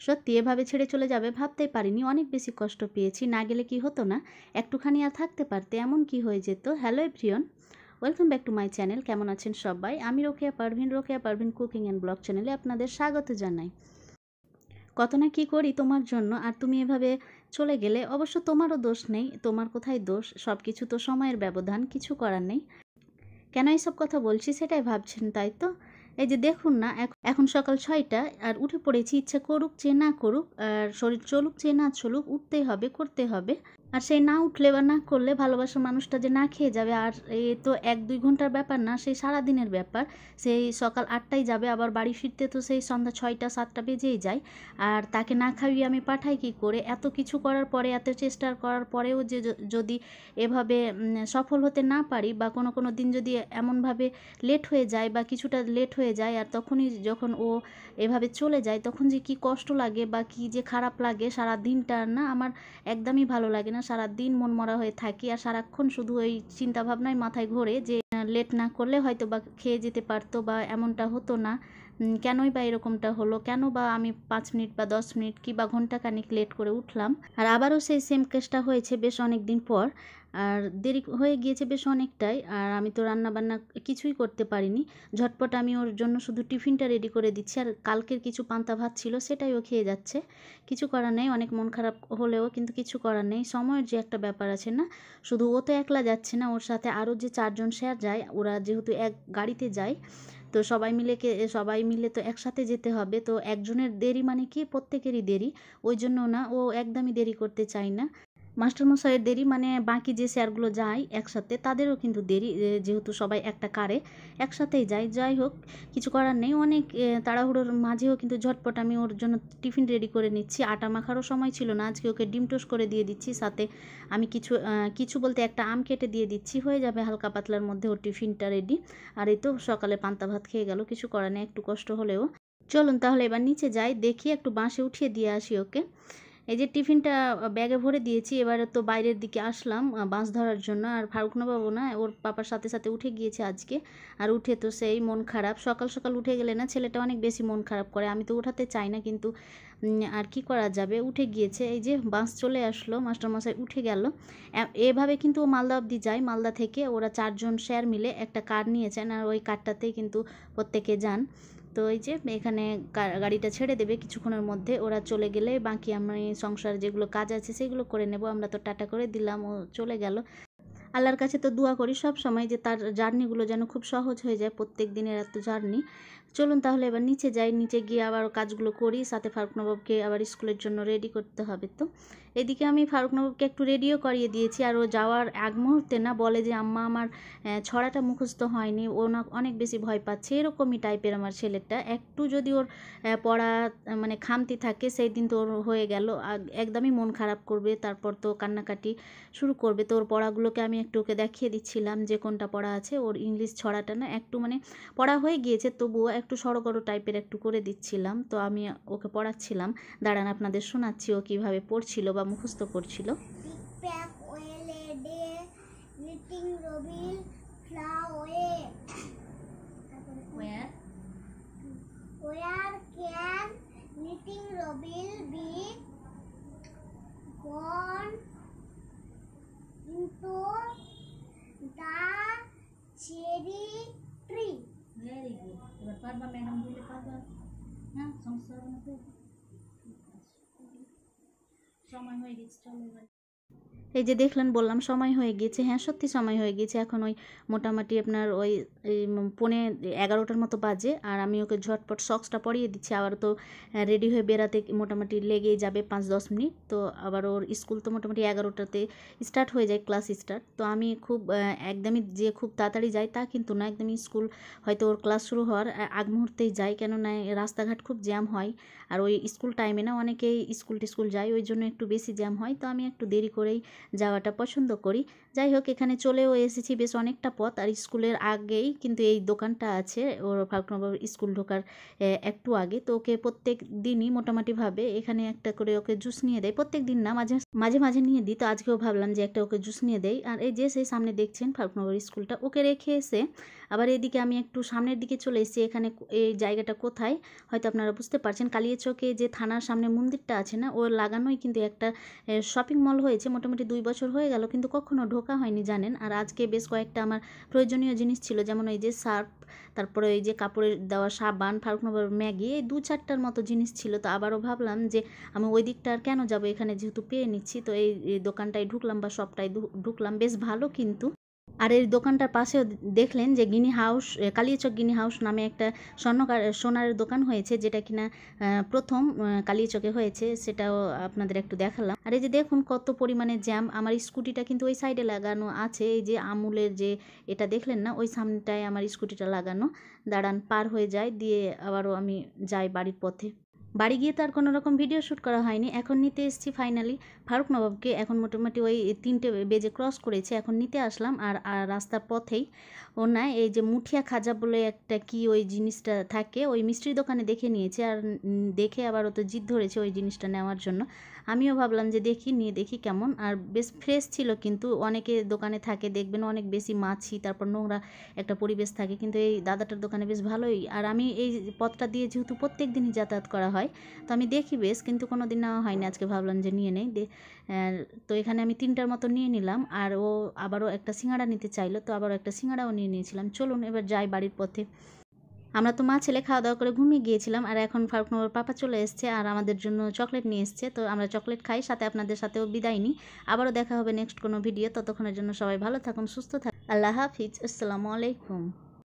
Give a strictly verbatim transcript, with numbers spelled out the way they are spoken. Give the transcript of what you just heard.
সত্যি এভাবে ছেড়ে চলে যাবে ভাবতেই পারিনি, অনেক বেশি কষ্ট পেয়েছি। না গেলে কি হতো না, একটুখানি আর থাকতে পারতে, এমন কি হয়ে যেত। Hello everyone, welcome back to my channel. কেমন আছেন সবাই? আমি Rokeya Parvin, Rokeya Parvin cooking and blog চ্যানেলে আপনাদের স্বাগত জানাই। কত না কী করি তোমার জন্য, আর তুমি এভাবে চলে গেলে। অবশ্য তোমারও দোষ নেই, তোমার কোথায় দোষ, সব কিছু তো সময়ের ব্যবধান, কিছু করার নেই। কেন এইসব কথা বলছি সেটাই ভাবছেন, তাই তো? এই যে দেখুন না, এখন সকাল ছয়টা আর উঠে পড়েছি। ইচ্ছা করুক যে না করুক, আর শরীর চলুক যে না চলুক, উঠতেই হবে, করতে হবে। আর সেই না উঠলে বা না করলে ভালোবাসার মানুষটা যে না খেয়ে যাবে, আর এ তো এক দুই ঘন্টার ব্যাপার না, সেই সারাদিনের ব্যাপার। সেই সকাল আটটায় যাবে, আবার বাড়ি ফিরতে তো সেই সন্ধ্যা ছয়টা সাতটা বেজেই যায়। আর তাকে না খাইয়ে আমি পাঠাই কী করে? এত কিছু করার পরে, এত চেষ্টা করার পরেও যে যদি এভাবে সফল হতে না পারি, বা কোনো কোনো দিন যদি এমনভাবে লেট হয়ে যায় বা কিছুটা লেট হয়ে যায়, আর তখনই যখন ও এভাবে চলে যায়, তখন যে কি কষ্ট লাগে বা কি যে খারাপ লাগে, সারা দিনটা না আমার একদমই ভালো লাগে না। সারা দিন মনমরা হয়ে থাকি, আর সারাক্ষণ শুধু ওই চিন্তাভাবনাই মাথায় ঘোরে যে লেট না করলে হয়তো বা খেয়ে যেতে পারতো, বা এমনটা হতো না। কেনই বা এরকমটা হলো, কেন বা আমি পাঁচ মিনিট বা দশ মিনিট কি বা ঘন্টাখানিক লেট করে উঠলাম। আর আবারও সেই সেম কেসটা হয়েছে বেশ অনেক দিন পর, আর দেরি হয়ে গিয়েছে বেশ অনেকটাই। আর আমি তো রান্না বান্না কিছুই করতে পারিনি। ঝটপট আমি ওর জন্য শুধু টিফিনটা রেডি করে দিচ্ছি, আর কালকের কিছু পান্তা ভাত ছিল সেটাই ও খেয়ে যাচ্ছে। কিছু করার নেই, অনেক মন খারাপ হলেও কিন্তু কিছু করার নেই। সময়ের যে একটা ব্যাপার আছে না, শুধু ও তো একলা যাচ্ছে না, ওর সাথে আরও যে চারজন স্যার যায়, ওরা যেহেতু এক গাড়িতে যায়, তো সবাই মিলে কে সবাই মিলে তো একসাথে যেতে হবে। তো একজনের দেরি মানে কি প্রত্যেকেরই দেরি, ওই জন্য না ও একদমই দেরি করতে চায় না। মাস্টারমশাইয়ের দেরি মানে বাকি যে স্যারগুলো যায় একসাথে, তাদেরও কিন্তু দেরি, যেহেতু সবাই একটা কারে একসাথেই যায়। যাই হোক, কিছু করার নেই। অনেক তাড়াহুড়োর মাঝেও কিন্তু ঝটপট আমি ওর জন্য টিফিন রেডি করে নিচ্ছি। আটা মাখারও সময় ছিল না আজকে, ওকে ডিম টোস্ট করে দিয়ে দিচ্ছি, সাথে আমি কিছু কিছু বলতে একটা আম কেটে দিয়ে দিচ্ছি, হয়ে যাবে হালকা পাতলার মধ্যে ওর টিফিনটা রেডি। আর এই তো সকালে পান্তা ভাত খেয়ে গেল, কিছু করার নেই, একটু কষ্ট হলেও। চলুন তাহলে এবার নিচে যাই, দেখি একটু বাসে উঠিয়ে দিয়ে আসি ওকে। এই যে টিফিনটা ব্যাগে ভরে দিয়েছি, এবারে তো বাইরের দিকে আসলাম বাস ধরার জন্য। আর ফারুকনাবাবু না ওর পাপার সাথে সাথে উঠে গিয়েছে আজকে। আর উঠে তো সেই মন খারাপ, সকাল সকাল উঠে গেলে না ছেলেটা অনেক বেশি মন খারাপ করে। আমি তো উঠাতে চাই না, কিন্তু আর কি করা যাবে, উঠে গিয়েছে। এই যে বাস চলে আসলো, মাস্টারমশাই উঠে গেল। এভাবে কিন্তু ও মালদা অবধি যায়, মালদা থেকে ওরা চারজন স্যার মিলে একটা কার নিয়েছেন, আর ওই কারটাতেই কিন্তু প্রত্যেকে যান। তো এই যে এখানে গাড়িটা ছেড়ে দেবে কিছুক্ষণের মধ্যে, ওরা চলে গেলে বাকি আমি সংসার যেগুলো কাজ আছে সেগুলো করে নেব। আমরা তো টাটা করে দিলাম, ও চলে গেল। আল্লাহর কাছে তো দোয়া করি সব সময় যে তার জার্নিগুলো যেন খুব সহজ হয়ে যায়, প্রত্যেক দিনের এত জার্নি। চলুন তাহলে এবার নিচে যাই, নিচে গিয়ে আবার কাজগুলো করি, সাথে ফারুকনাবাবুকে আবার স্কুলের জন্য রেডি করতে হবে। তো এদিকে আমি ফারুকনাবাবুকে একটু রেডিও করিয়ে দিয়েছি, আর ও যাওয়ার এক মুহূর্তে না বলে যে আম্মা আমার ছড়াটা মুখস্থ হয়নি, ও না অনেক বেশি ভয় পাচ্ছে। এরকমই টাইপের আমার ছেলেটা, একটু যদি ওর পড়া মানে খামতি থাকে সেই দিন তো ওর হয়ে গেল, একদমই মন খারাপ করবে, তারপর তো কান্নাকাটি শুরু করবে। তো ওর পড়াগুলোকে আমি একটু ওকে দেখিয়ে দিচ্ছিলাম যে কোনটা পড়া আছে। ওর ইংলিশ ছড়াটা না একটু মানে পড়া হয়ে গিয়েছে, তবুও একটু সড়গড় টাইপের একটু করে দিচ্ছিলাম। তো আমি ওকে পড়াচ্ছিলাম, দাঁড়ান আপনাদের শোনাচ্ছি ও কীভাবে পড়ছিল বা মুখস্থ করছিল। Where can knitting robin be gone into the cherry tree? Very good. এবার পারবা ম্যাডাম বলে পারবা না, সংসার মধ্যে সময় হয়ে গেছে, চলো এবার। এই যে দেখলেন, বললাম সময় হয়ে গিয়েছে। হ্যাঁ সত্যি সময় হয়ে গিয়েছে, এখন ওই মোটামুটি আপনার ওই পৌনে এগারোটার মতো বাজে। আর আমি ওকে ঝটপট সক্সটা পরিয়ে দিচ্ছি, আবার তো রেডি হয়ে বেরাতে মোটামুটি লেগেই যাবে পাঁচ দশ মিনিট। তো আবার ওর স্কুল তো মোটামুটি এগারোটাতে স্টার্ট হয়ে যায়, ক্লাস স্টার্ট। তো আমি খুব একদমই যে খুব তাড়াতাড়ি যাই তা কিন্তু না, একদমই স্কুল হয়তো ওর ক্লাস শুরু হওয়ার আগ মুহূর্তেই যাই, কেননা রাস্তাঘাট খুব জ্যাম হয়। আর ওই স্কুল টাইমে না অনেকেই স্কুল টিস্কুল যায়, ওই জন্য একটু বেশি জ্যাম হয়। তো আমি একটু দেরি করেই যাওয়াটা পছন্দ করি। যাই হোক, এখানে চলেও এসেছি বেশ অনেকটা পথ, আর স্কুলের আগেই কিন্তু এই দোকানটা আছে, ওর ফাল্গুনবাবুর স্কুল ঢোকার একটু আগে। তো ওকে প্রত্যেক দিনই মোটামুটিভাবে এখানে একটা করে ওকে জুস নিয়ে দেয়, প্রত্যেক দিন না, মাঝে মাঝে মাঝে নিয়ে দিই। তো আজকেও ভাবলাম যে একটা ওকে জুস নিয়ে দেয়। আর এই যে সেই সামনে দেখছেন ফাল্গুনবাবুর স্কুলটা, ওকে রেখে এসে আবার এদিকে আমি একটু সামনের দিকে চলে এসেছি। এখানে এই জায়গাটা কোথায় হয়তো আপনারা বুঝতে পারছেন, কালিয়াচকে যে থানার সামনে মন্দিরটা আছে না, ওর লাগানোই কিন্তু একটা শপিং মল হয়েছে। মোটামুটি দুই বছর হয়ে গেল, কিন্তু কখনো ঢোকা হয়নি জানেন। আর আজকে বেশ কয়েকটা আমার প্রয়োজনীয় জিনিস ছিল, যেমন এই যে সার্ফ, তারপরে এই যে কাপড়ের দেওয়া সাবান, ফাল্গুনবাবুর ম্যাগি, এই দু চারটার মতো জিনিস ছিল। তো আবারও ভাবলাম যে আমি ওই দিকটা আর কেন যাবো, এখানে যেহেতু পেয়ে নিচ্ছি। তো এই দোকানটায় ঢুকলাম বা শপটায় ঢুকলাম, বেশ ভালো কিন্তু। আর এই দোকানটার পাশেও দেখলেন যে guinea house, Kaliachak guinea house নামে একটা স্বর্ণ সোনার দোকান হয়েছে, যেটা কিনা প্রথম কালিয়াচকে হয়েছে, সেটাও আপনাদের একটু দেখালাম। আর এই যে দেখুন কত পরিমাণে জ্যাম, আমার স্কুটিটা কিন্তু ওই সাইডে লাগানো আছে। এই যে আমুলের যে এটা দেখলেন না, ওই সামনেটায় আমার স্কুটিটা লাগানো। দাঁড়ান, পার হয়ে যায়, দিয়ে আবারও আমি যাই বাড়ির পথে। বাড়ি গিয়ে তো আর কোনো রকম ভিডিও শ্যুট করা হয়নি। এখন নিতে এসেছি ফাইনালি ফারুকনবাবকে। এখন মোটামুটি ওই তিনটে বেজে ক্রস করেছে, এখন নিতে আসলাম। আর রাস্তার পথেই ও না, এই যে মুঠিয়া খাজা বলে একটা কি ওই জিনিসটা থাকে, ওই মিষ্টির দোকানে দেখে নিয়েছে। আর দেখে আবার ও তো জিদ ধরেছে ওই জিনিসটা নেওয়ার জন্য। আমিও ভাবলাম যে দেখি, নিয়ে দেখি কেমন। আর বেশ ফ্রেশ ছিল, কিন্তু অনেকে দোকানে থাকে দেখবেন অনেক বেশি মাছি, তারপর নোংরা একটা পরিবেশ থাকে, কিন্তু এই দাদাটার দোকানে বেশ ভালোই। আর আমি এই পথটা দিয়ে যেহেতু প্রত্যেক দিনই যাতায়াত করা হয়, তো আমি দেখি বেশ, কিন্তু কোনো দিন নেওয়া হয়নি। আজকে ভাবলাম যে নিয়ে নেই। তো এখানে আমি তিনটার মতো নিয়ে নিলাম। আর ও আবারও একটা সিঙ্গাড়া নিতে চাইলো, তো আবারও একটা সিঙ্গাড়াও নিয়ে নিয়েছিলাম। চলুন এবার যাই বাড়ির পথে। আমরা তো মা ছেলে খাওয়া দাওয়া করে ঘুমিয়ে গিয়েছিলাম, আর এখন ফারুকনবাবুর পাপা চলে এসছে আর আমাদের জন্য চকলেট নিয়ে এসছে। তো আমরা চকলেট খাই, সাথে আপনাদের সাথেও বিদায় নিই। আবারও দেখা হবে নেক্সট কোনো ভিডিও। ততক্ষণের জন্য সবাই ভালো থাকুন, সুস্থ থাকুন। আল্লাহ হাফিজ, আসসালামু আলাইকুম।